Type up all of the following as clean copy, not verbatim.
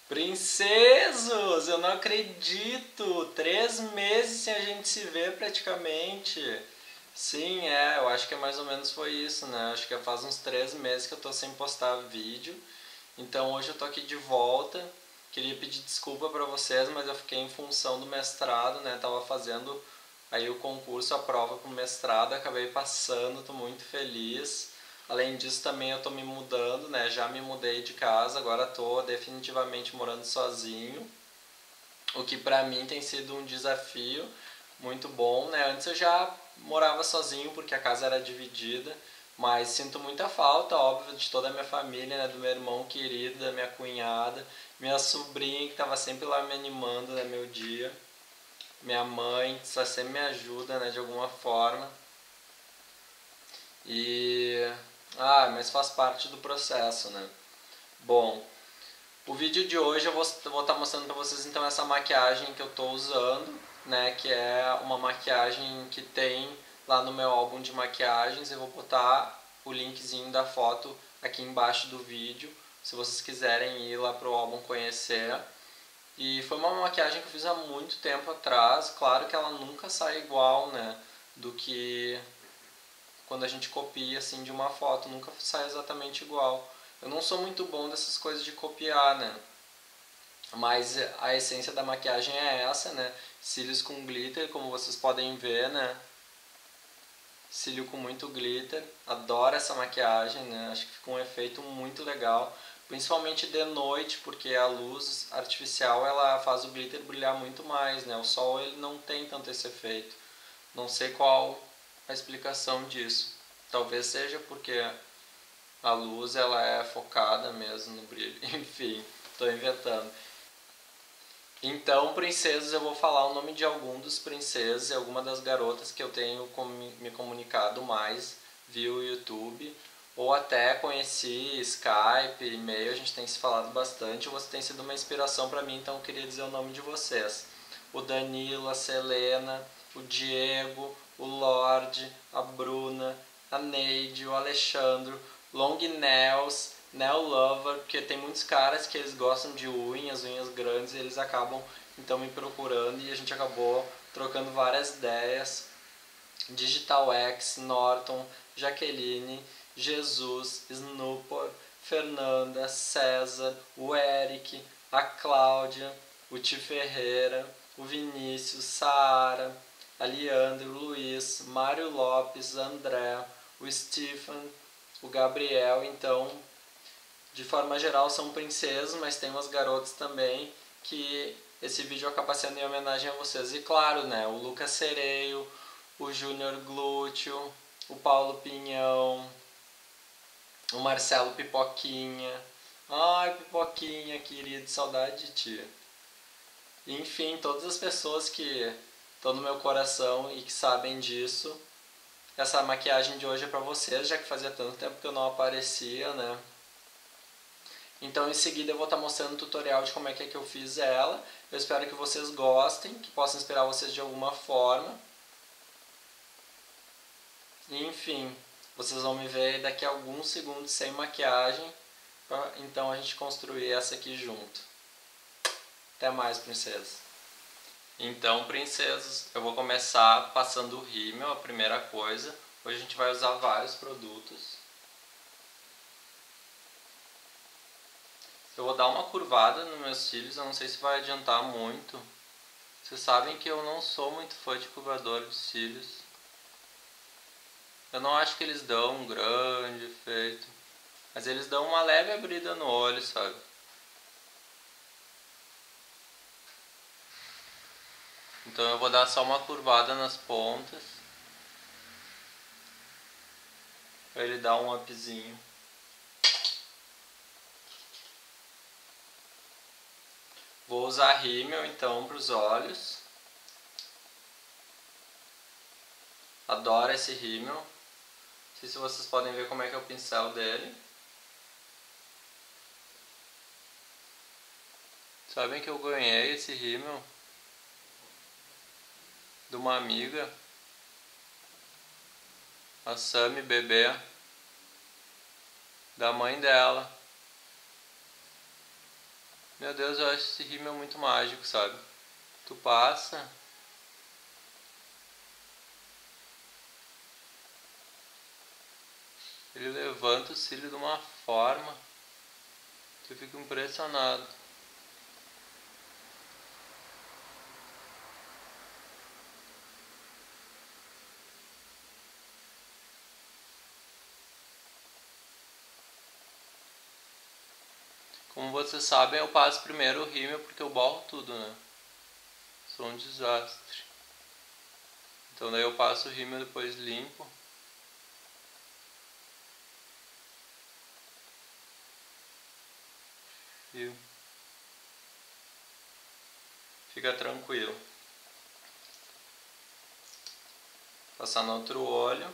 Princesos, eu não acredito! 3 meses sem a gente se ver praticamente. Sim, eu acho que mais ou menos foi isso, né? Acho que faz uns 3 meses que eu tô sem postar vídeo. Então hoje eu tô aqui de volta. Queria pedir desculpa pra vocês, mas eu fiquei em função do mestrado, né? Tava fazendo aí o concurso, a prova pro mestrado, acabei passando, tô muito feliz. Além disso também eu tô me mudando, né? Já me mudei de casa, agora tô definitivamente morando sozinho, o que pra mim tem sido um desafio muito bom, né? Antes eu já morava sozinho porque a casa era dividida, mas sinto muita falta, óbvio, de toda a minha família, né? Do meu irmão querido, da minha cunhada, minha sobrinha que estava sempre lá me animando, né? Meu dia, minha mãe que só sempre me ajuda, né? De alguma forma. E mas faz parte do processo, né? Bom, o vídeo de hoje eu vou estar mostrando para vocês então essa maquiagem que eu estou usando, né? Que é uma maquiagem que tem lá no meu álbum de maquiagens. Eu vou botar o linkzinho da foto aqui embaixo do vídeo, se vocês quiserem ir lá pro álbum conhecer. E foi uma maquiagem que eu fiz há muito tempo atrás. Claro que ela nunca sai igual, né? Do que quando a gente copia assim de uma foto, nunca sai exatamente igual. Eu não sou muito bom dessas coisas de copiar, né? Mas a essência da maquiagem é essa, né? Cílios com glitter, como vocês podem ver, né? Cílio com muito glitter. Adoro essa maquiagem, né? Acho que fica um efeito muito legal. Principalmente de noite, porque a luz artificial ela faz o glitter brilhar muito mais, né? O sol ele não tem tanto esse efeito. Não sei qual a explicação disso. Talvez seja porque a luz ela é focada mesmo no brilho. Enfim, estou inventando. Então, princesas, eu vou falar o nome de algum dos princesos e alguma das garotas que eu tenho me comunicado mais via o YouTube, ou até conheci, Skype, e-mail, a gente tem se falado bastante. Você tem sido uma inspiração para mim, então eu queria dizer o nome de vocês. O Danilo, a Selena, o Diego, o Lorde, a Bruna, a Neide, o Alexandre, Long Nails, Nail Lover, porque tem muitos caras que eles gostam de unhas grandes, e eles acabam então me procurando e a gente acabou trocando várias ideias. Digital X, Norton, Jaqueline, Jesus, Snooper, Fernanda, César, o Eric, a Cláudia, o Ti Ferreira, o Vinícius, Saara, a Leandro, o Luiz, Mário Lopes, André, o Stephen, o Gabriel. Então, de forma geral são princesas, mas tem umas garotas também que esse vídeo acaba sendo em homenagem a vocês. E claro, né, o Lucas Sereio, o Júnior Glúteo, o Paulo Pinhão, o Marcelo Pipoquinha. Ai, Pipoquinha, querido, saudade de ti. Enfim, todas as pessoas que estão no meu coração e que sabem disso. Essa maquiagem de hoje é pra vocês, já que fazia tanto tempo que eu não aparecia, né? Então em seguida eu vou estar mostrando um tutorial de como é que eu fiz ela. Eu espero que vocês gostem, que possa inspirar vocês de alguma forma. E, enfim, vocês vão me ver daqui a alguns segundos sem maquiagem, pra então a gente construir essa aqui junto. Até mais, princesas. Então, princesas, eu vou começar passando o rímel, a primeira coisa. Hoje a gente vai usar vários produtos. Eu vou dar uma curvada nos meus cílios, eu não sei se vai adiantar muito. Vocês sabem que eu não sou muito fã de curvador de cílios. Eu não acho que eles dão um grande efeito, mas eles dão uma leve abrida no olho, sabe? Então eu vou dar só uma curvada nas pontas, para ele dar um upzinho. Vou usar rímel então para os olhos. Adoro esse rímel. Não sei se vocês podem ver como é que é o pincel dele. Sabem que eu ganhei esse rímel de uma amiga, a Sami bebê, da mãe dela. Meu Deus, eu acho esse rímel muito mágico, sabe? Tu passa... Ele levanta o cílio de uma forma que eu fico impressionado. Como vocês sabem, eu passo primeiro o rímel porque eu borro tudo, né? Sou um desastre. Então daí eu passo o rímel, depois limpo. E fica tranquilo. Passar no outro olho.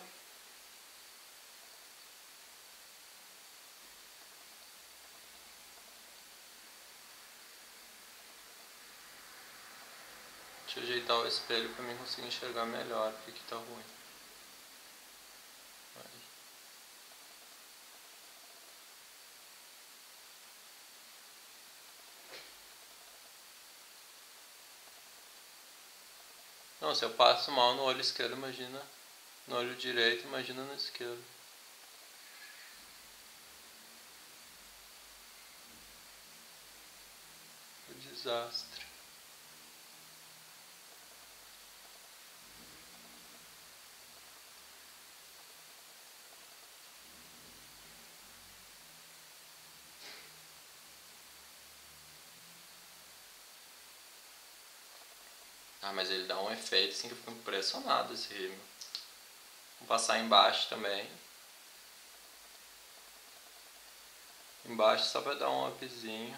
Deixa eu ajeitar o espelho para mim conseguir enxergar melhor, porque aqui tá ruim. Aí. Não, se eu passo mal no olho esquerdo, imagina no olho direito, imagina no esquerdo. Que desastre. Ah, mas ele dá um efeito assim que eu fico impressionado esse rímel. Vou passar embaixo também. Embaixo só pra dar um upzinho.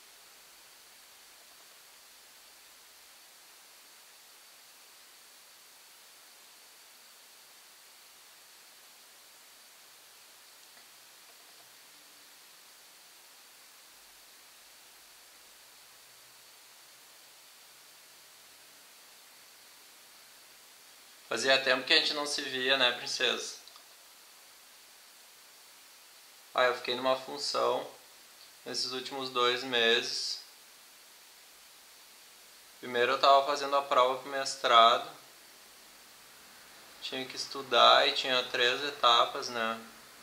Fazia tempo que a gente não se via, né, princesa? Ah, eu fiquei numa função nesses últimos 2 meses. Primeiro eu tava fazendo a prova pro mestrado. Tinha que estudar e tinha 3 etapas, né?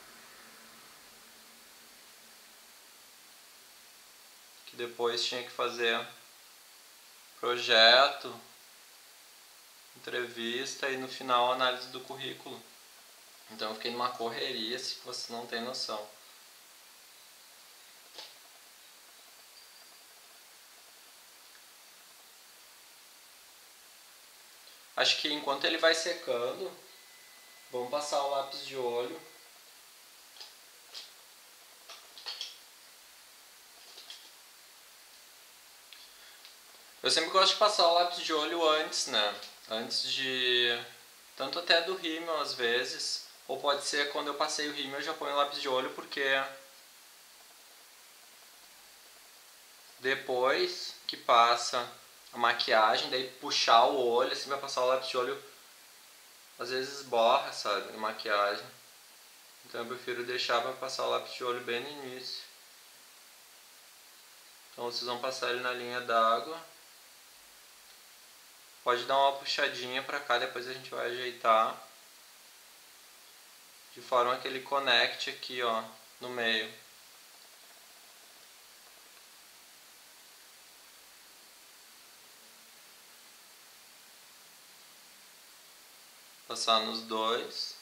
Que depois tinha que fazer projeto, entrevista e no final análise do currículo. Então eu fiquei numa correria, se você não tem noção. Acho que enquanto ele vai secando, vamos passar o lápis de olho. Eu sempre gosto de passar o lápis de olho antes, né? Antes de... tanto até do rímel às vezes, ou pode ser quando eu passei o rímel eu já ponho o lápis de olho, porque depois que passa a maquiagem, daí puxar o olho, assim, vai passar o lápis de olho, às vezes borra, sabe, a maquiagem. Então eu prefiro deixar para passar o lápis de olho bem no início. Então vocês vão passar ele na linha d'água. Pode dar uma puxadinha para cá, depois a gente vai ajeitar. De forma que ele conecte aqui, ó, no meio. Passar nos dois.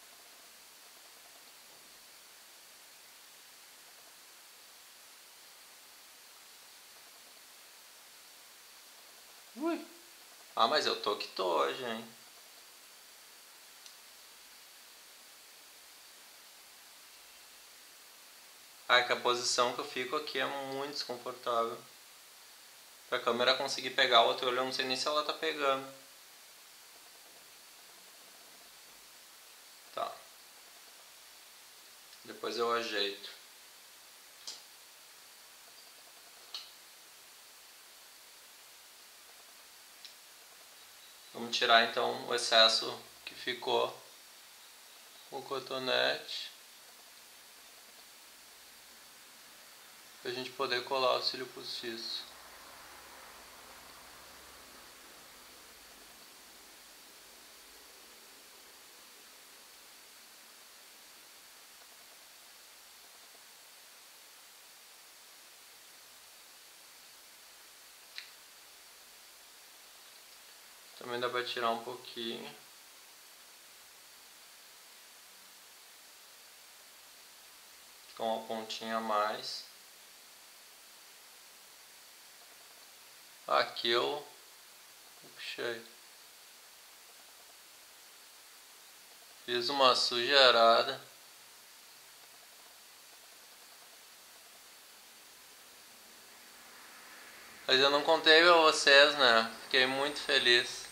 Ui. Ah, mas eu tô que tô hoje, hein? Ah, que a posição que eu fico aqui é muito desconfortável. Pra câmera conseguir pegar o outro olho, eu não sei nem se ela tá pegando. Tá. Depois eu ajeito. Vamos tirar então o excesso que ficou com o cotonete. pra gente poder colar o cílio postiço. Também dá pra tirar um pouquinho. Com uma pontinha a mais. Aqui eu puxei. Fiz uma sujeirada. Mas eu não contei pra vocês, né? Fiquei muito feliz.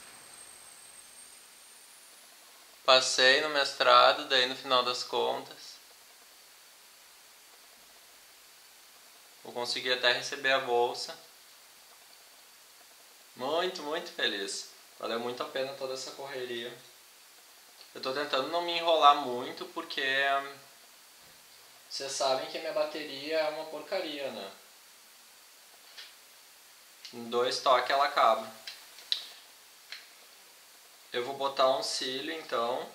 Passei no mestrado, daí no final das contas eu consegui até receber a bolsa. Muito, muito feliz. Valeu muito a pena toda essa correria. Eu tô tentando não me enrolar muito porque vocês sabem que a minha bateria é uma porcaria, né? Em 2 toques ela acaba. Eu vou botar um cílio então.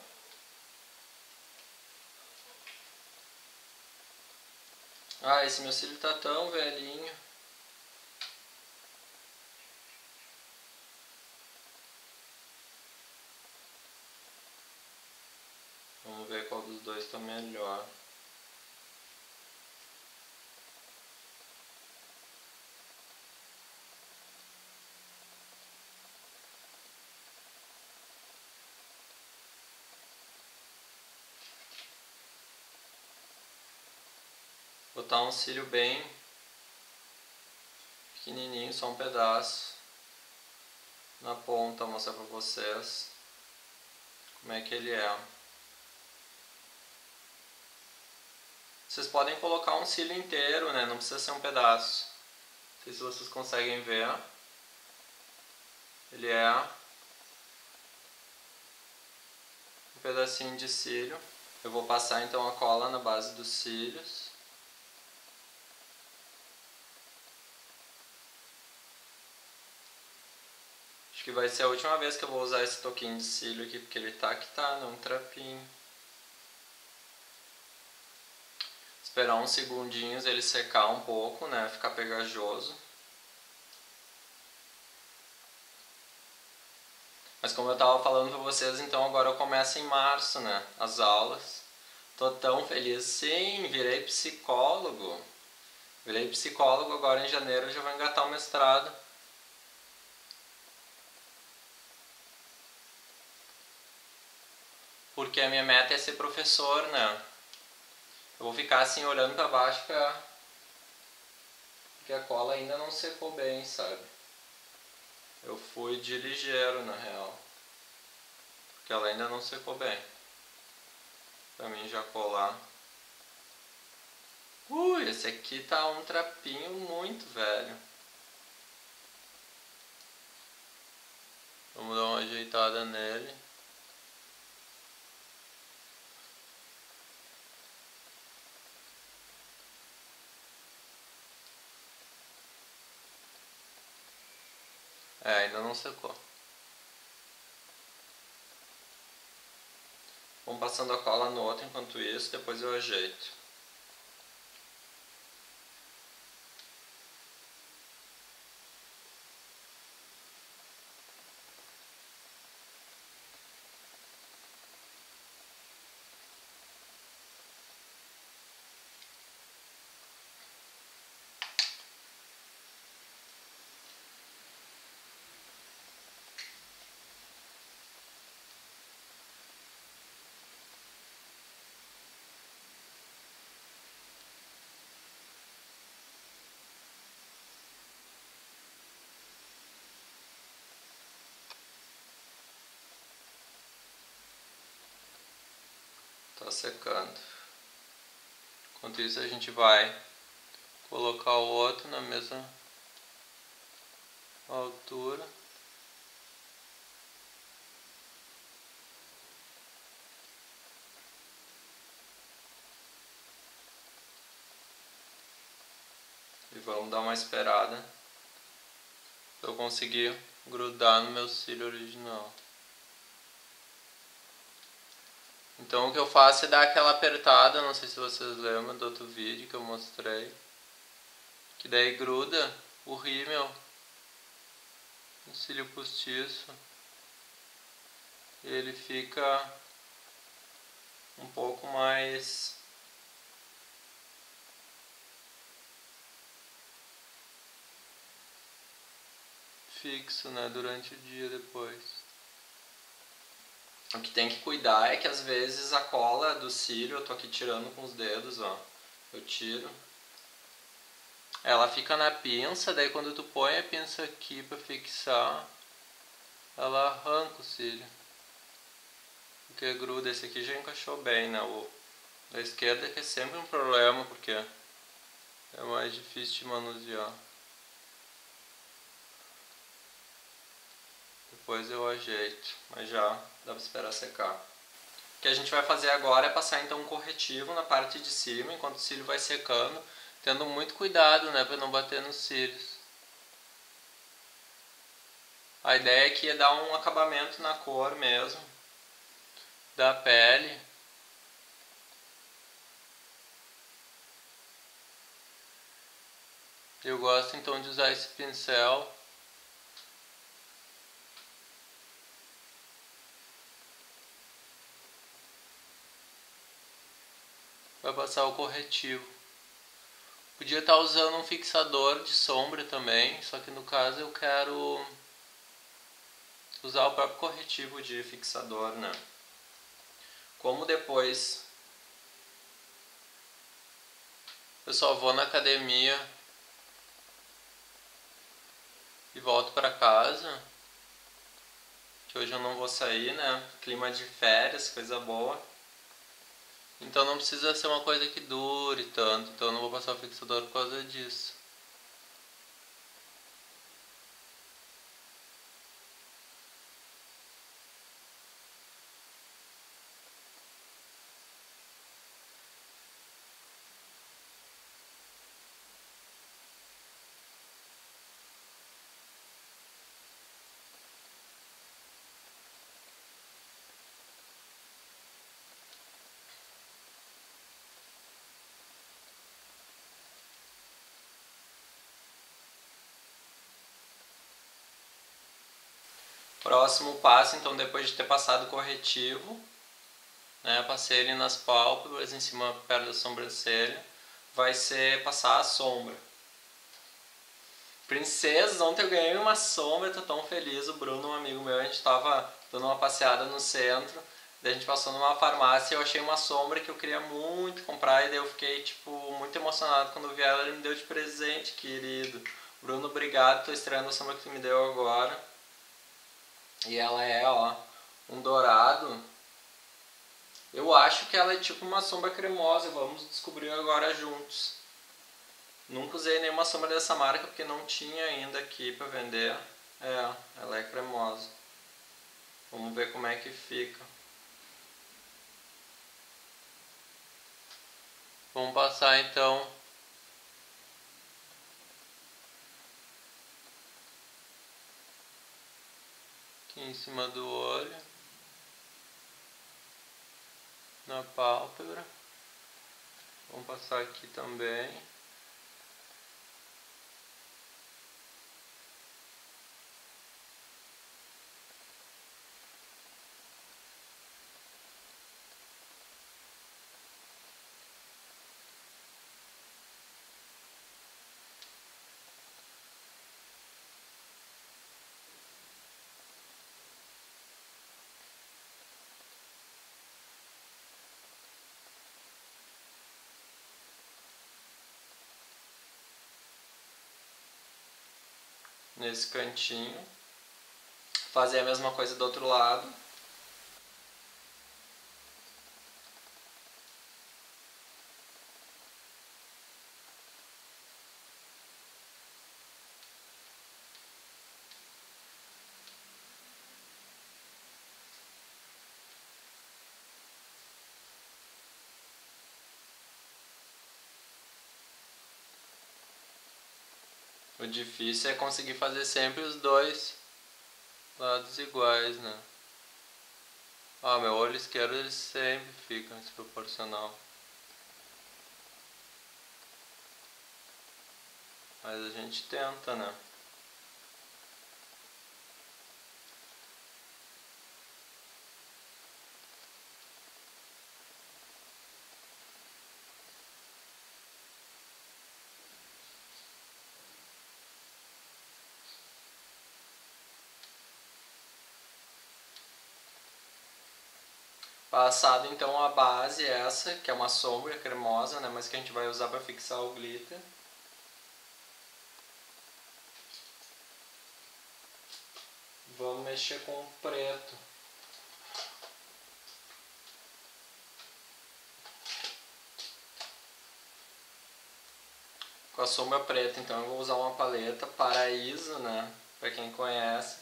Ah, esse meu cílio tá tão velhinho. Vamos ver qual dos dois tá melhor. Botar um cílio bem pequenininho, só um pedaço na ponta, mostrar pra vocês como é que ele é. Vocês podem colocar um cílio inteiro, né? Não precisa ser um pedaço. Não sei se vocês conseguem ver. Ele é um pedacinho de cílio. Eu vou passar então a cola na base dos cílios. Acho que vai ser a última vez que eu vou usar esse toquinho de cílio aqui, porque ele tá que tá, né? Um trapinho. Esperar uns segundinhos ele secar um pouco, né? Ficar pegajoso. Mas como eu tava falando pra vocês, então agora eu começo em março, né? As aulas. Tô tão feliz. Sim, virei psicólogo. Virei psicólogo, agora em janeiro eu já vou engatar o mestrado. Porque a minha meta é ser professor, né? Eu vou ficar assim olhando pra baixo porque a cola ainda não secou bem, sabe? Eu fui de ligeiro na real. Porque ela ainda não secou bem. Pra mim já colar. Esse aqui tá um trapinho muito velho. Vamos dar uma ajeitada nele. Ainda não secou. Vamos passando a cola no outro enquanto isso, depois eu ajeito. Tá secando. Enquanto isso a gente vai colocar o outro na mesma altura. E vamos dar uma esperada pra eu conseguir grudar no meu cílio original. Então o que eu faço é dar aquela apertada, não sei se vocês lembram do outro vídeo que eu mostrei, que daí gruda o rímel no cílio postiço e ele fica um pouco mais fixo, né, durante o dia depois. O que tem que cuidar é que às vezes a cola do cílio, eu tô aqui tirando com os dedos, ó, eu tiro, ela fica na pinça, daí quando tu põe a pinça aqui pra fixar, ela arranca o cílio, porque gruda. Esse aqui já encaixou bem, né, o da esquerda que é sempre um problema, porque é mais difícil de manusear. Depois eu ajeito, mas já dá pra esperar secar. O que a gente vai fazer agora é passar então um corretivo na parte de cima, enquanto o cílio vai secando, tendo muito cuidado, né, para não bater nos cílios. A ideia aqui é dar um acabamento na cor mesmo da pele. Eu gosto então de usar esse pincel para passar o corretivo. Podia estar usando um fixador de sombra também, só que no caso eu quero usar o próprio corretivo de fixador, né? Como depois eu só vou na academia e volto para casa, que hoje eu não vou sair, né? Clima de férias, coisa boa. Então não precisa ser uma coisa que dure tanto, então eu não vou passar o fixador por causa disso. Próximo passo, então, depois de ter passado o corretivo, né, passei ele nas pálpebras, em cima perto da sobrancelha, vai ser passar a sombra. Princesas, ontem eu ganhei uma sombra, tô tão feliz. O Bruno, um amigo meu, a gente tava dando uma passeada no centro, daí a gente passou numa farmácia e eu achei uma sombra que eu queria muito comprar, e daí eu fiquei, tipo, muito emocionado quando eu vi ela. Ele me deu de presente, querido. Bruno, obrigado, tô estreando a sombra que tu me deu agora. E ela é, ó, um dourado. Eu acho que ela é tipo uma sombra cremosa, vamos descobrir agora juntos. Nunca usei nenhuma sombra dessa marca porque não tinha ainda aqui pra vender. É, ela é cremosa. Vamos ver como é que fica. Vamos passar então aqui em cima do olho, na pálpebra. Vamos passar aqui também. Nesse cantinho. Fazer a mesma coisa do outro lado. O difícil é conseguir fazer sempre os dois lados iguais, né? Ó, meu olho esquerdo ele sempre fica desproporcional. Mas a gente tenta, né? Passado então a base essa, que é uma sombra cremosa, né, mas que a gente vai usar para fixar o glitter. Vamos mexer com o preto. Com a sombra preta, então eu vou usar uma paleta Paraíso, né, para quem conhece.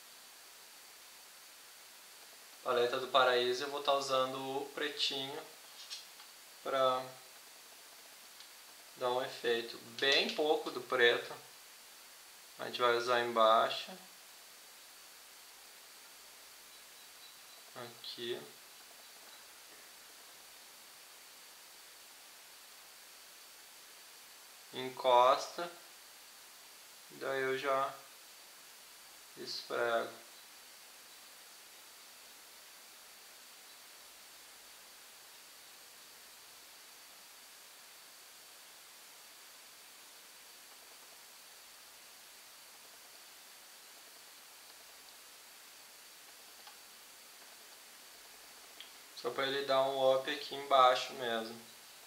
Paleta do Paraíso, eu vou estar usando o pretinho para dar um efeito. Bem pouco do preto a gente vai usar embaixo. Aqui. Encosta. Daí eu já esfrego. Só para ele dar um up aqui embaixo mesmo.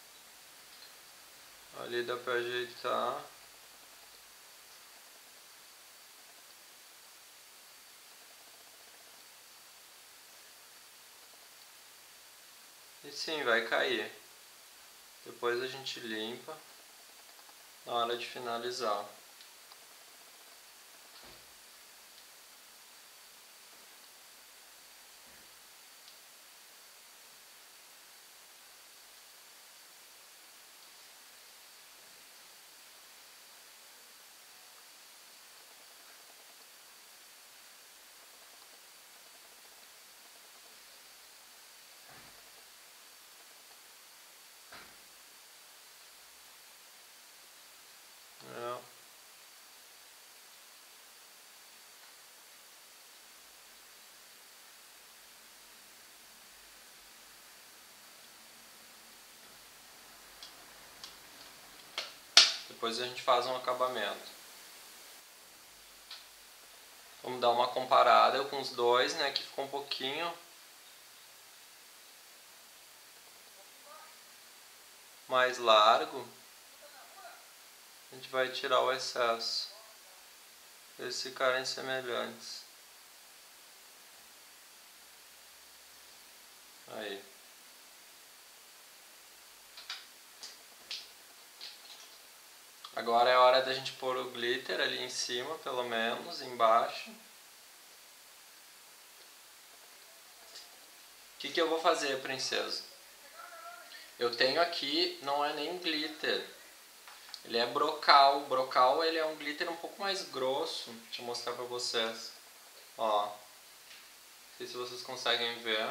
Ali dá para ajeitar. E sim, vai cair. Depois a gente limpa na hora de finalizar. Depois a gente faz um acabamento. Vamos dar uma comparada com os dois, né? Que ficou um pouquinho mais largo. A gente vai tirar o excesso. Eles ficarem semelhantes. Aí. Agora é hora da gente pôr o glitter ali em cima, pelo menos, embaixo. O que eu vou fazer, princesa? Eu tenho aqui, não é nem glitter, ele é brocal. Brocal ele é um glitter um pouco mais grosso. Deixa eu mostrar pra vocês. Ó, não sei se vocês conseguem ver.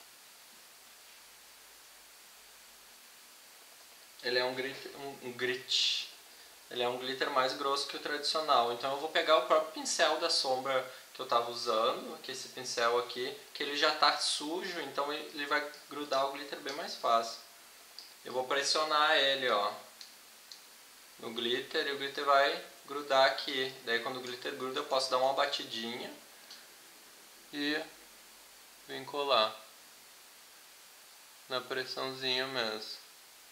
Ele é um grit. Ele é um glitter mais grosso que o tradicional. Então eu vou pegar o próprio pincel da sombra que eu estava usando, que é esse pincel aqui, que ele já está sujo, então ele vai grudar o glitter bem mais fácil. Eu vou pressionar ele, ó, no glitter, e o glitter vai grudar aqui. Daí quando o glitter gruda eu posso dar uma batidinha e vem colar na pressãozinha mesmo.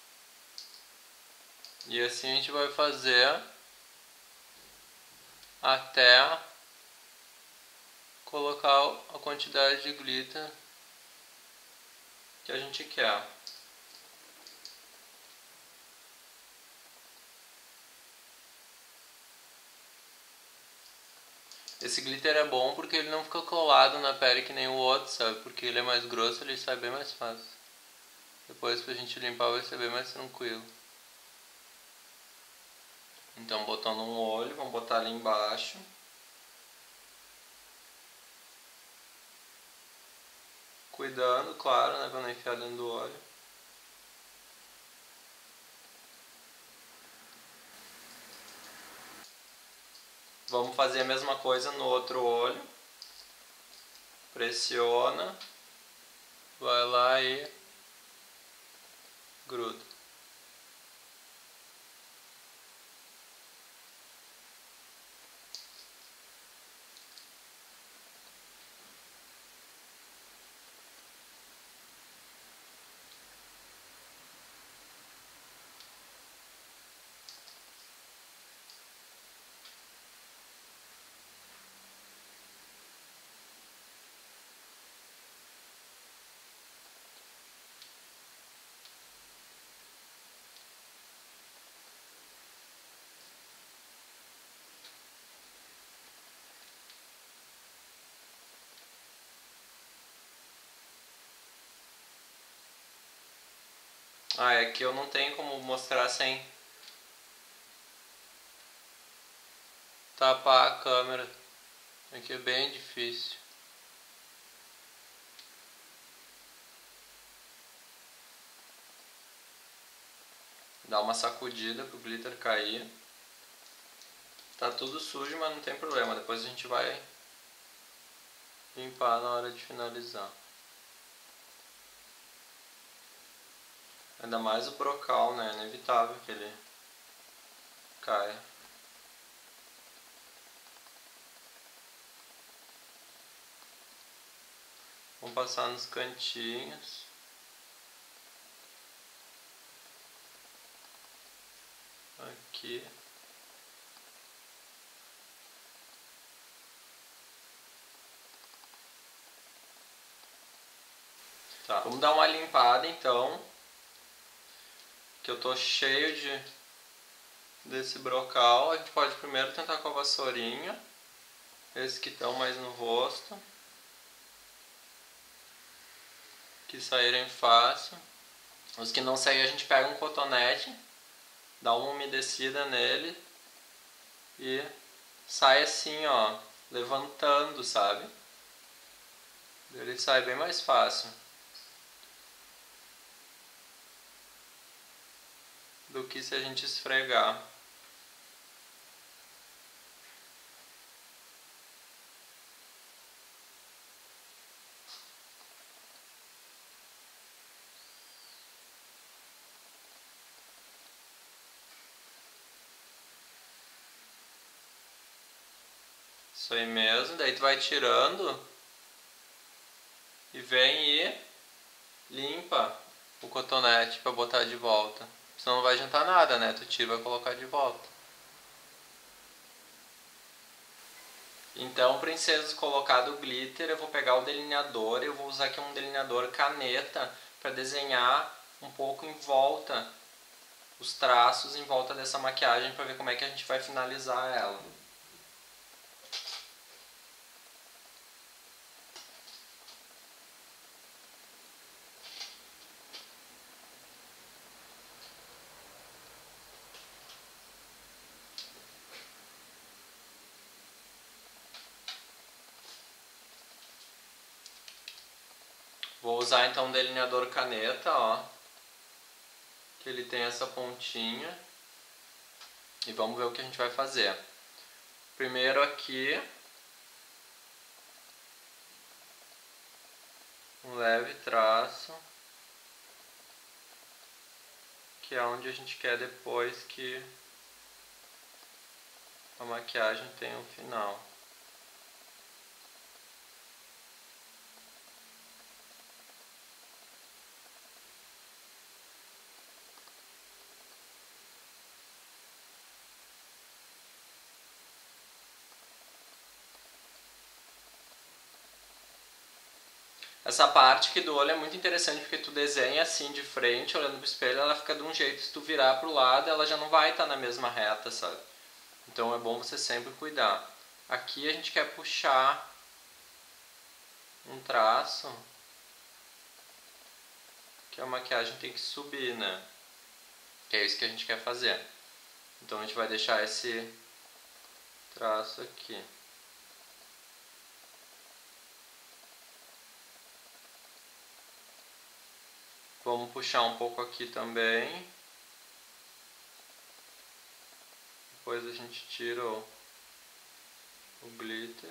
E assim a gente vai fazer até colocar a quantidade de glitter que a gente quer. Esse glitter é bom porque ele não fica colado na pele que nem o outro, sabe? Porque ele é mais grosso, ele sai bem mais fácil. Depois pra gente limpar vai ser bem mais tranquilo. Então, botando um olho, vamos botar ali embaixo. Cuidando, claro, né, pra não enfiar dentro do olho. Vamos fazer a mesma coisa no outro olho. Pressiona. Vai lá e gruda. É que eu não tenho como mostrar sem tapar a câmera. Aqui é bem difícil. Dá uma sacudida pro glitter cair. Tá tudo sujo, mas não tem problema. Depois a gente vai limpar na hora de finalizar. Ainda mais o brocal, né? É inevitável que ele caia. Vamos passar nos cantinhos. Aqui. Tá, vamos dar uma limpada então. Que eu tô cheio desse brocal. A gente pode primeiro tentar com a vassourinha. Esses que estão mais no rosto. Que saírem fácil. Os que não saírem a gente pega um cotonete. Dá uma umedecida nele. E sai assim, ó. Levantando, sabe? Ele sai bem mais fácil do que se a gente esfregar. Isso aí mesmo, daí tu vai tirando e vem e limpa o cotonete pra botar de volta. Senão não vai adiantar nada, né? Tu tira e vai colocar de volta. Então, princesas, colocado o glitter, eu vou pegar o delineador e eu vou usar aqui um delineador caneta para desenhar um pouco em volta, os traços em volta dessa maquiagem para ver como é que a gente vai finalizar ela. Vou usar então o delineador caneta, ó, que ele tem essa pontinha, e vamos ver o que a gente vai fazer. Primeiro aqui, um leve traço, que é onde a gente quer depois que a maquiagem tenha um final. Essa parte aqui do olho é muito interessante porque tu desenha assim de frente, olhando pro espelho, ela fica de um jeito. Se tu virar pro lado, ela já não vai estar na mesma reta, sabe? Então é bom você sempre cuidar. Aqui a gente quer puxar um traço que a maquiagem tem que subir, né? Que é isso que a gente quer fazer. Então a gente vai deixar esse traço aqui. Vamos puxar um pouco aqui também. Depois a gente tira o glitter.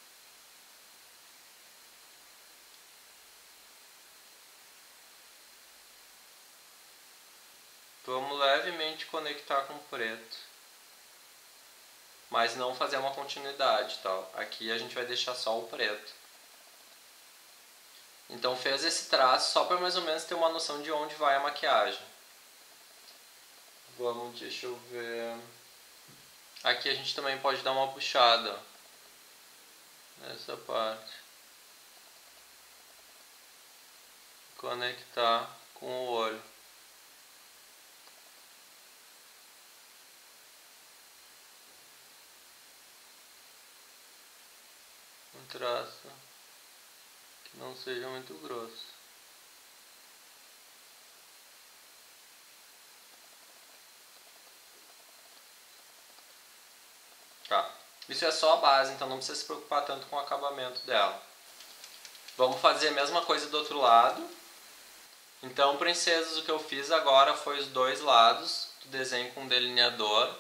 Vamos levemente conectar com o preto, mas não fazer uma continuidade, tá? Aqui a gente vai deixar só o preto. Então fez esse traço só para mais ou menos ter uma noção de onde vai a maquiagem. Vamos, deixa eu ver. Aqui a gente também pode dar uma puxada nessa parte. Conectar com o olho. Um traço que não seja muito grosso. Tá. Isso é só a base, então não precisa se preocupar tanto com o acabamento dela. Vamos fazer a mesma coisa do outro lado. Então, princesas, o que eu fiz agora foi os dois lados do desenho com delineador.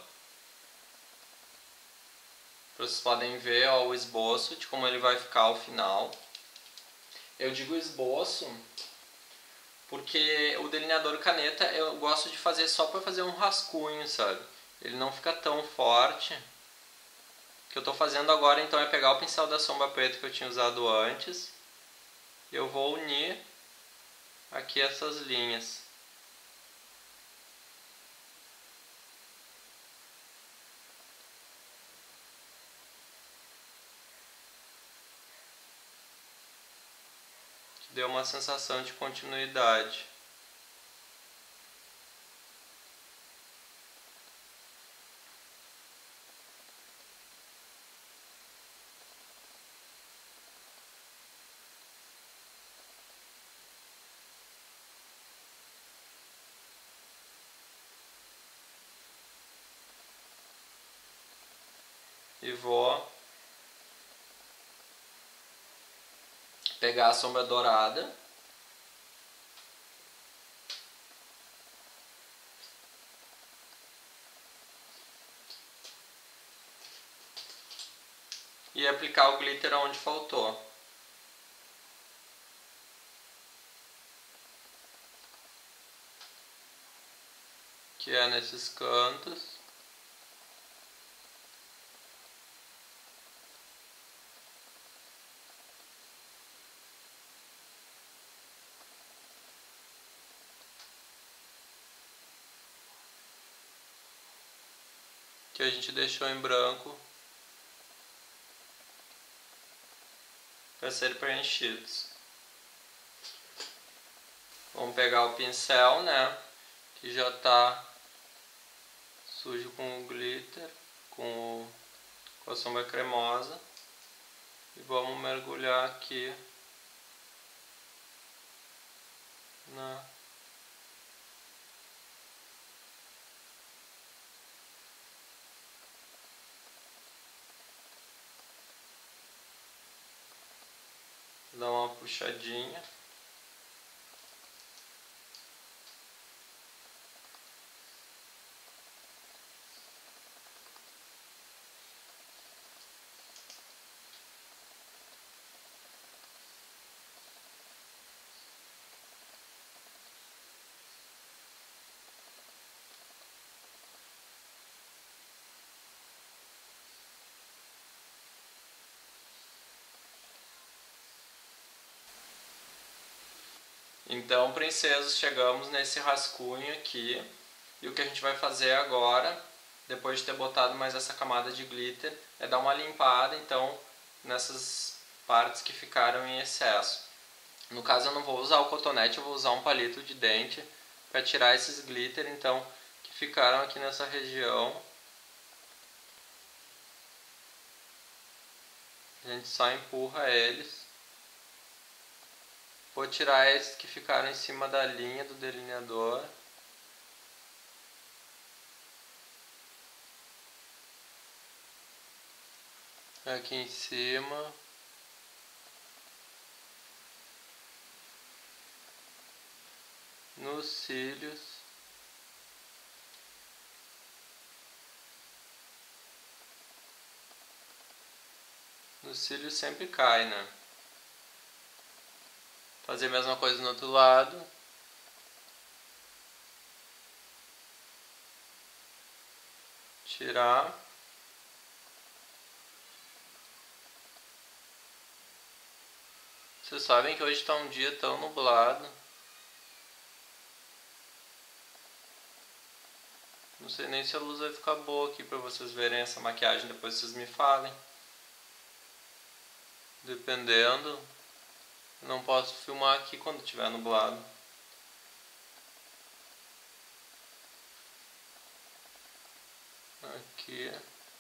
Vocês podem ver, ó, o esboço de como ele vai ficar ao final. Eu digo esboço porque o delineador caneta eu gosto de fazer só para fazer um rascunho, sabe? Ele não fica tão forte. O que eu estou fazendo agora então é pegar o pincel da sombra preta que eu tinha usado antes. E eu vou unir aqui essas linhas. Deu uma sensação de continuidade. E vou pegar a sombra dourada e aplicar o glitter onde faltou. Que é nesses cantos. Que a gente deixou em branco para ser preenchidos. Vamos pegar o pincel, né, que já está sujo com o glitter, com a sombra cremosa, e vamos mergulhar aqui na dar uma puxadinha. Então, princesos, chegamos nesse rascunho aqui. E o que a gente vai fazer agora, depois de ter botado mais essa camada de glitter, é dar uma limpada, então, nessas partes que ficaram em excesso. No caso, eu não vou usar o cotonete, eu vou usar um palito de dente para tirar esses glitter, então, que ficaram aqui nessa região. A gente só empurra eles. Vou tirar esses que ficaram em cima da linha do delineador. aqui em cima, nos cílios, sempre cai, né? Fazer a mesma coisa no outro lado. Tirar. Vocês sabem que hoje está um dia tão nublado. Não sei nem se a luz vai ficar boa aqui para vocês verem essa maquiagem, depois vocês me falem. Dependendo, não posso filmar aqui quando estiver nublado. Aqui.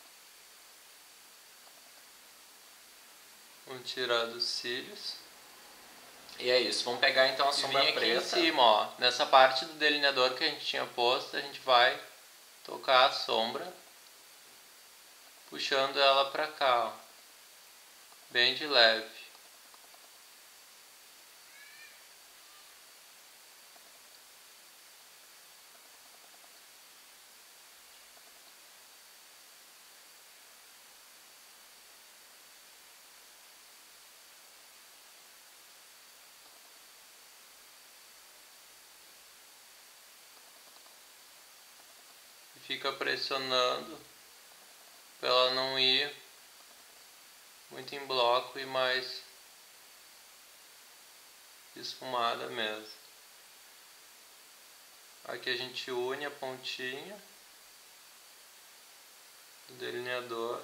Vamos tirar dos cílios. E é isso, vamos pegar então a sombra preta. Aqui em cima, ó, nessa parte do delineador que a gente tinha posto, a gente vai tocar a sombra, puxando ela pra cá, ó, bem de leve. Fica pressionando para ela não ir muito em bloco e mais esfumada mesmo. Aqui a gente une a pontinha do delineador.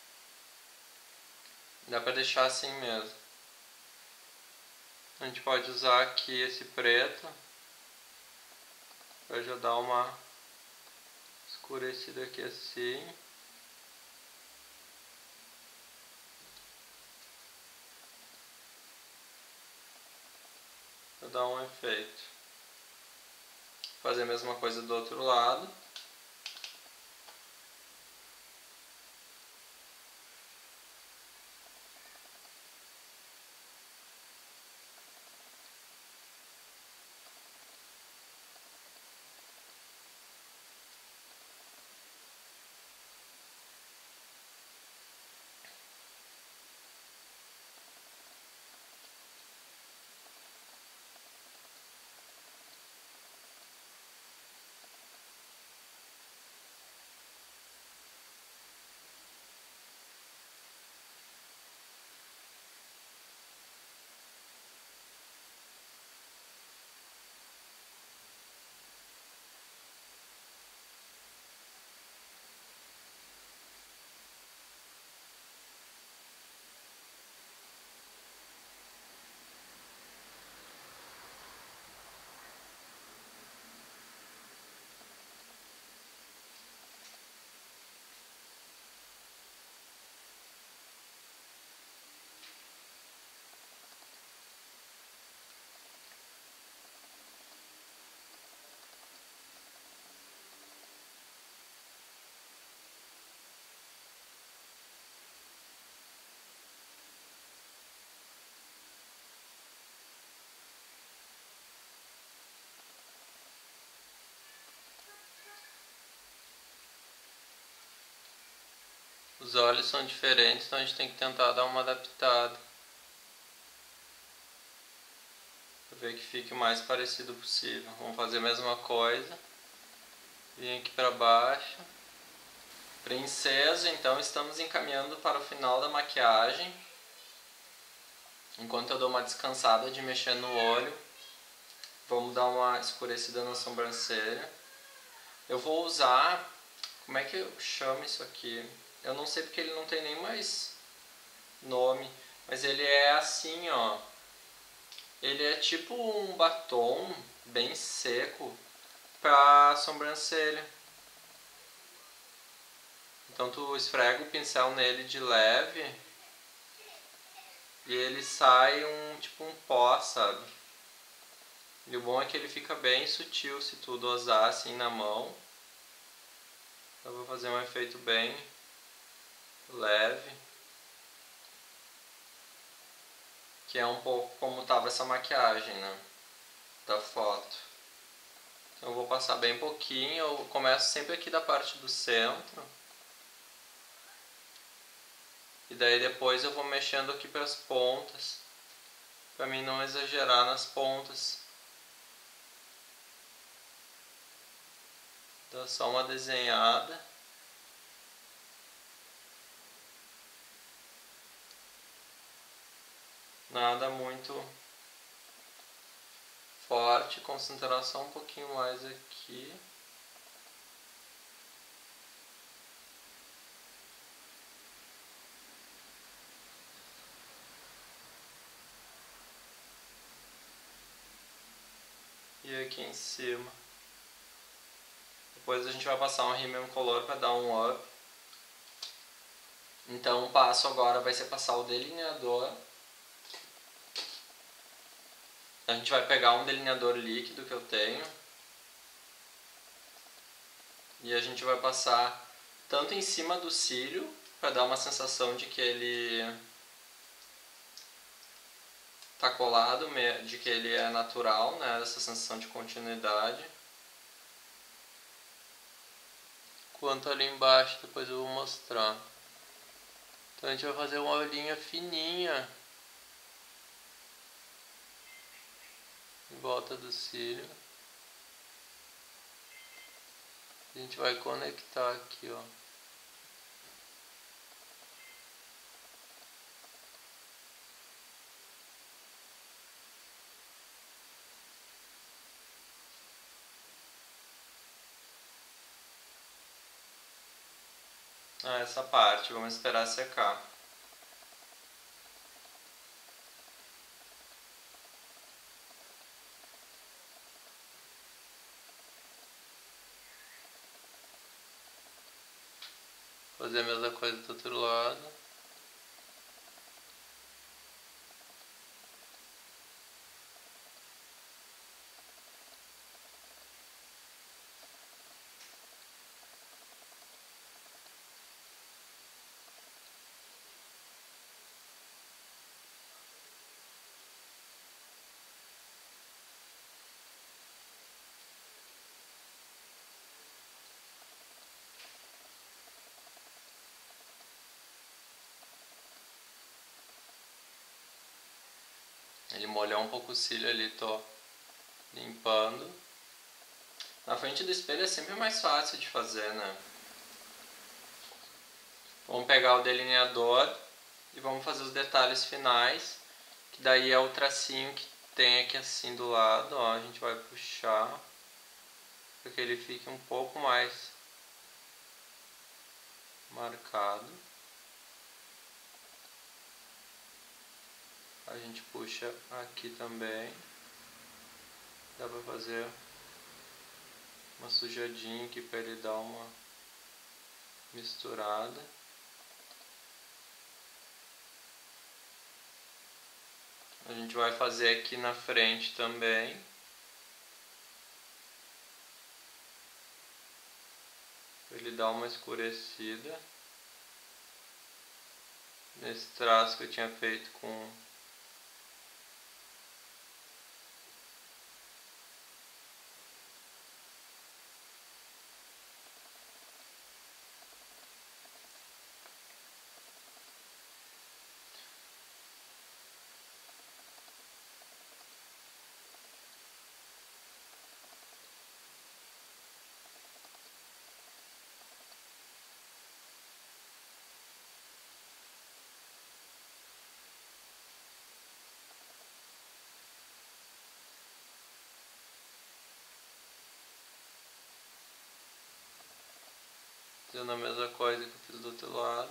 Dá para deixar assim mesmo. A gente pode usar aqui esse preto para já dar uma escurecida aqui assim. Para dar um efeito. Fazer a mesma coisa do outro lado. Os olhos são diferentes, então a gente tem que tentar dar uma adaptada para ver que fique o mais parecido possível. Vamos fazer a mesma coisa. Vim aqui para baixo. Princesa, então estamos encaminhando para o final da maquiagem. Enquanto eu dou uma descansada de mexer no olho, vamos dar uma escurecida na sobrancelha. Eu vou usar, como é que eu chamo isso aqui? Eu não sei porque ele não tem nem mais nome, mas ele é assim, ó. Ele é tipo um batom bem seco para sobrancelha. Então tu esfrega o pincel nele de leve e ele sai tipo um pó, sabe? E o bom é que ele fica bem sutil se tu dosar assim na mão. Eu vou fazer um efeito bem leve. que é um pouco como estava essa maquiagem, né, da foto. Então eu vou passar bem pouquinho, eu começo sempre aqui da parte do centro. E daí depois eu vou mexendo aqui para as pontas, para mim não exagerar nas pontas. Dá só uma desenhada. Nada muito forte, concentração um pouquinho mais aqui. E aqui em cima. Depois a gente vai passar um rímel color para dar um up. Então o passo agora vai ser passar o delineador. A gente vai pegar um delineador líquido que eu tenho. E a gente vai passar tanto em cima do cílio, para dar uma sensação de que ele tá colado, de que ele é natural, né? Essa sensação de continuidade. Quanto ali embaixo, depois eu vou mostrar. Então a gente vai fazer uma linha fininha em volta do cílio. A gente vai conectar aqui, ó. Essa parte, vamos esperar secar. Fazer a mesma coisa do outro lado. Ele molhou um pouco o cílio ali, tô limpando. Na frente do espelho é sempre mais fácil de fazer, né? Vamos pegar o delineador e vamos fazer os detalhes finais, que daí é o tracinho que tem aqui assim do lado, ó, a gente vai puxar para que ele fique um pouco mais marcado. A gente puxa aqui também. Dá pra fazer uma sujadinha aqui para ele dar uma misturada. A gente vai fazer aqui na frente também. Para ele dar uma escurecida. Nesse traço que eu tinha feito com fazendo a mesma coisa que eu fiz do outro lado.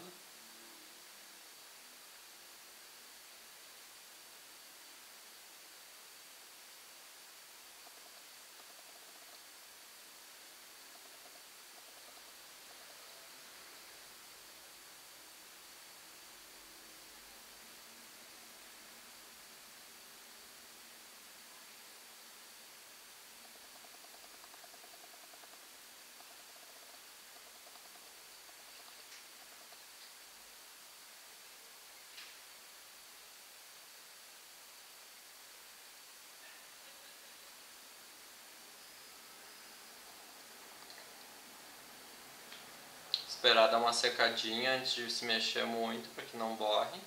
esperar dar uma secadinha antes de se mexer muito para que não borre.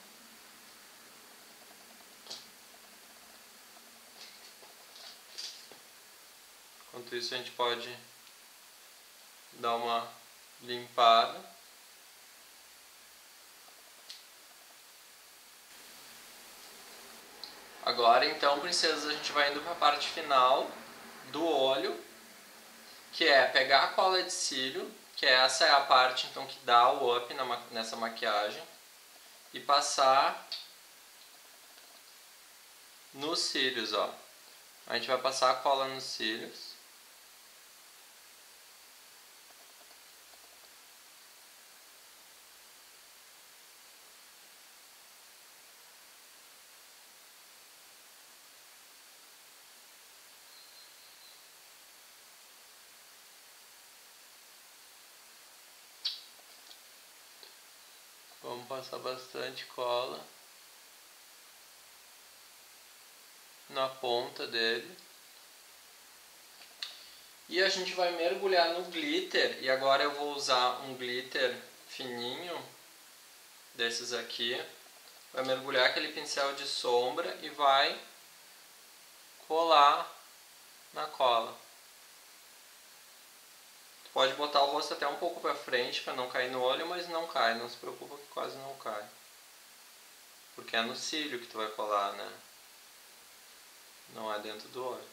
Enquanto isso a gente pode dar uma limpada. Agora então, princesas, a gente vai indo para a parte final do olho, que é pegar a cola de cílio, que essa é a parte então que dá o up nessa maquiagem, e passar nos cílios, ó. A gente vai passar a cola nos cílios. Vamos passar bastante cola na ponta dele. E a gente vai mergulhar no glitter. E agora eu vou usar um glitter fininho, desses aqui. Vai mergulhar aquele pincel de sombra e vai colar na cola. Pode botar o rosto até um pouco para frente para não cair no olho, mas não cai, não se preocupa que quase não cai. Porque é no cílio que tu vai colar, né? Não é dentro do olho.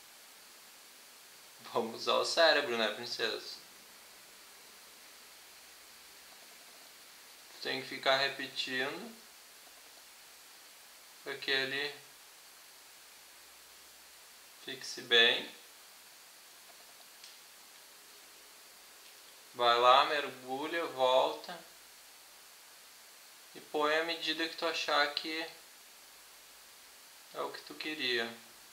Vamos usar o cérebro, né, princesa? Tu tem que ficar repetindo para que ele fixe bem. Vai lá, mergulha, volta e põe à medida que tu achar que é o que tu queria.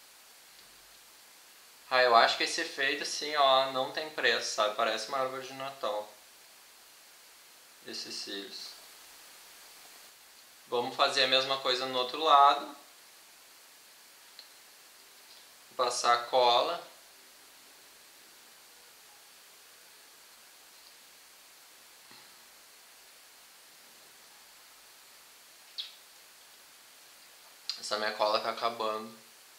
Ah, eu acho que esse efeito assim, ó, não tem preço, sabe? Parece uma árvore de Natal. Esses cílios. Vamos fazer a mesma coisa no outro lado. Passar a cola. Essa minha cola tá acabando.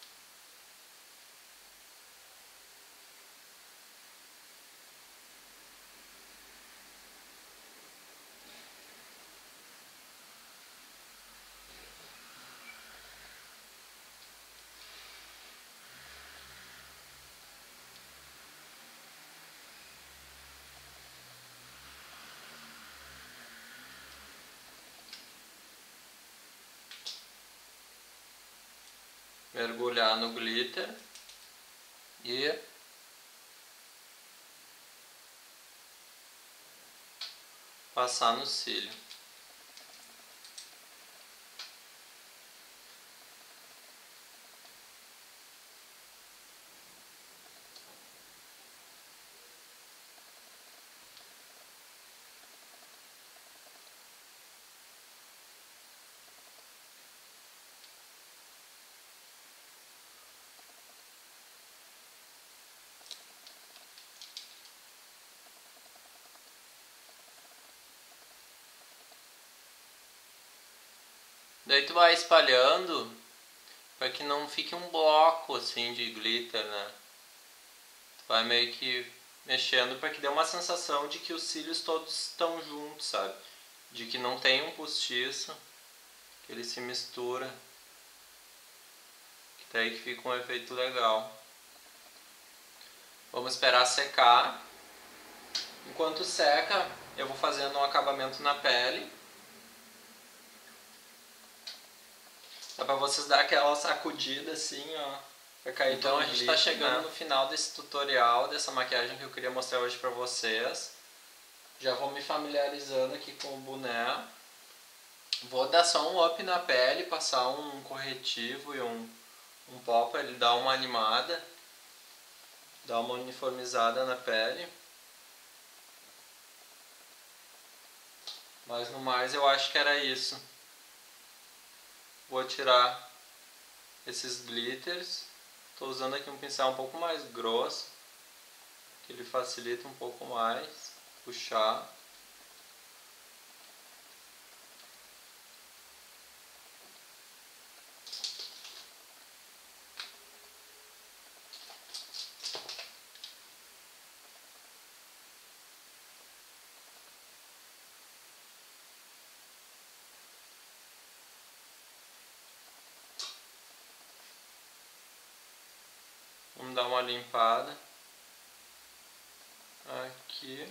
Mergulhar no glitter e passar no cílio. Daí tu vai espalhando para que não fique um bloco assim de glitter, né? Tu vai meio que mexendo para que dê uma sensação de que os cílios todos estão juntos, sabe? De que não tem um postiço, que ele se mistura. Que daí que fica um efeito legal. Vamos esperar secar. Enquanto seca, eu vou fazendo um acabamento na pele. Dá pra vocês dar aquela sacudida assim, ó. Vai cair. Então a gente tá chegando no final desse tutorial, dessa maquiagem que eu queria mostrar hoje pra vocês. Já vou me familiarizando aqui com o boné. Vou dar só um up na pele, passar um corretivo e um pó pra ele dar uma animada. Dar uma uniformizada na pele. Mas no mais eu acho que era isso. Vou tirar esses glitters. Estou usando aqui um pincel um pouco mais grosso, que ele facilita um pouco mais puxar. Vamos dar uma limpada aqui.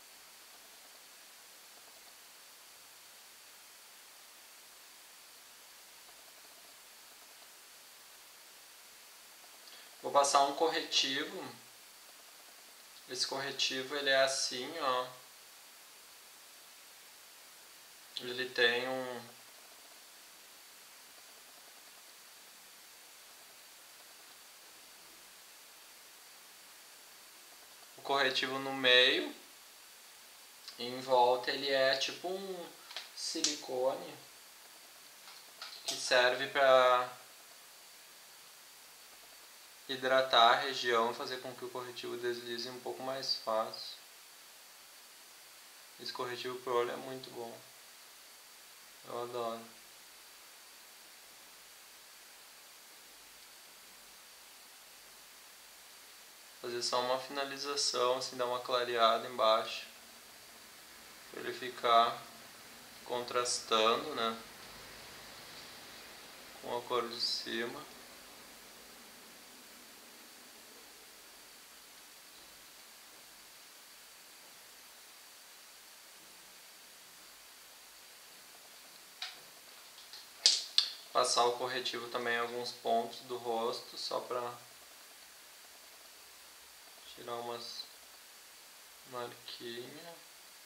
Vou passar um corretivo. Esse corretivo ele é assim, ó. Ele tem o corretivo no meio. E em volta ele é tipo um silicone que serve para hidratar a região, fazer com que o corretivo deslize um pouco mais fácil. Esse corretivo pro olho é muito bom. Eu adoro. Fazer só uma finalização, assim, dar uma clareada embaixo. Pra ele ficar contrastando, né? Com a cor de cima. Passar o corretivo também em alguns pontos do rosto, só pra tirar umas marquinhas.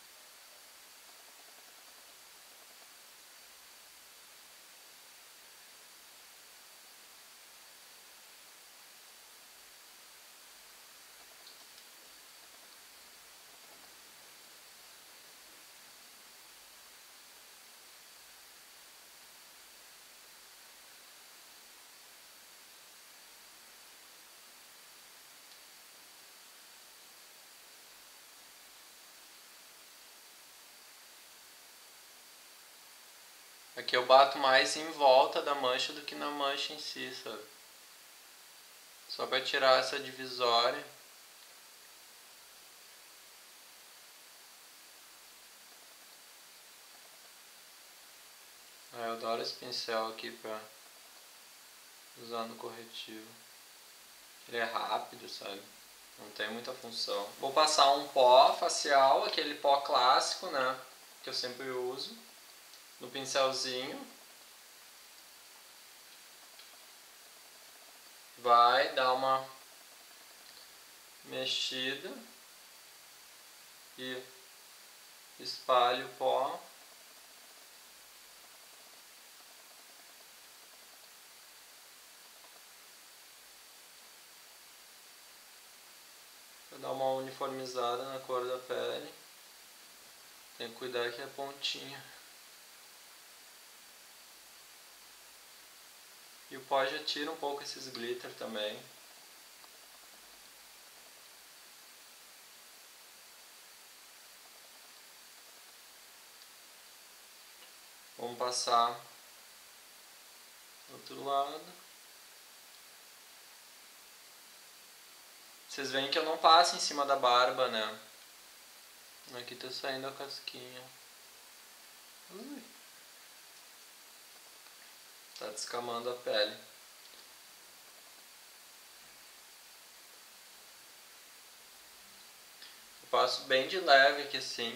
Aqui eu bato mais em volta da mancha do que na mancha em si, sabe? Só para tirar essa divisória. Eu adoro esse pincel aqui pra usar no corretivo. Ele é rápido, sabe? Não tem muita função. Vou passar um pó facial, aquele pó clássico, né? Que eu sempre uso. No pincelzinho. Vai dar uma mexida. E espalho o pó. Pra dar uma uniformizada na cor da pele. Tem que cuidar que é pontinha. E o pó já tira um pouco esses glitter também. Vamos passar do outro lado. Vocês veem que eu não passo em cima da barba, né? Aqui tá saindo a casquinha. Ui. Tá descamando a pele. Eu passo bem de leve aqui assim.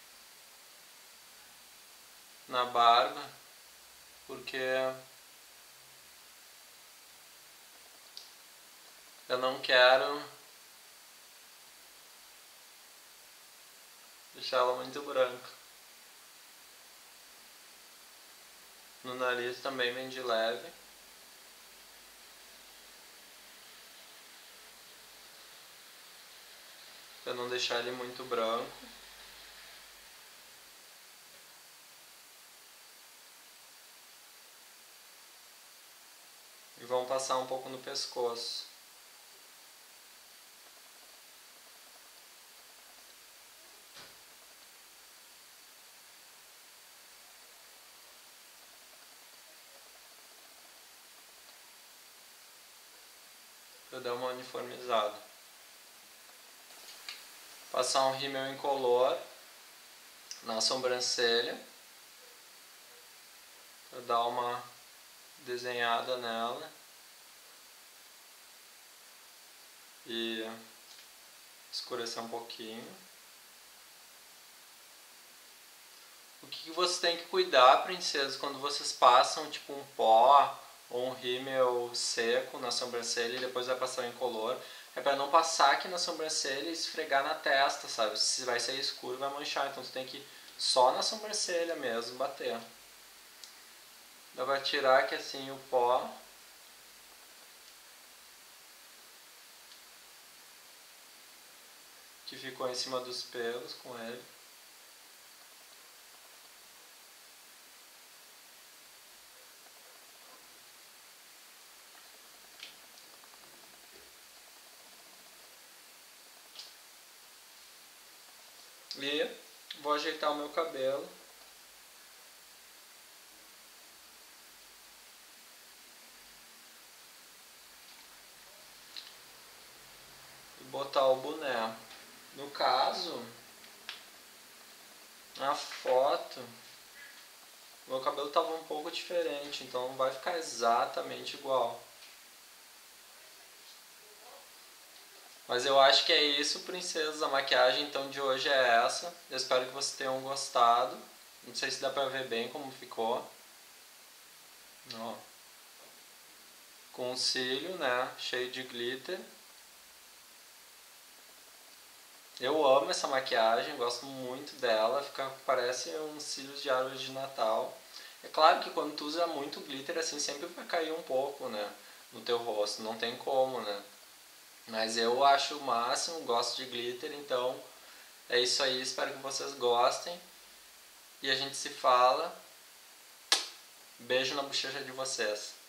Na barba. Porque eu não quero deixar ela muito branca. No nariz também bem de leve. Pra não deixar ele muito branco. E vamos passar um pouco no pescoço. Pra dar uma uniformizada. Passar um rímel incolor na sobrancelha. Pra dar uma desenhada nela. e escurecer um pouquinho. O que vocês têm que cuidar, princesas, quando vocês passam tipo um pó ou um rímel seco na sobrancelha e depois vai passar o incolor, é para não passar aqui na sobrancelha e esfregar na testa, sabe? Se vai ser escuro vai manchar, então tu tem que ir só na sobrancelha mesmo bater. Então vai tirar aqui assim o pó. Que ficou em cima dos pelos com ele. E vou ajeitar o meu cabelo. E botar o boné. No caso, na foto, meu cabelo estava um pouco diferente, então não vai ficar exatamente igual. Mas eu acho que é isso, princesas. A maquiagem então de hoje é essa. Eu espero que vocês tenham gostado. Não sei se dá pra ver bem como ficou. Ó. Com o cílio, né? Cheio de glitter. Eu amo essa maquiagem, gosto muito dela. Parece uns cílios de árvore de Natal. É claro que quando tu usa muito glitter assim, sempre vai cair um pouco, né? No teu rosto. Não tem como, né? Mas eu acho o máximo, gosto de glitter, então é isso aí, espero que vocês gostem. E a gente se fala. Beijo na bochecha de vocês.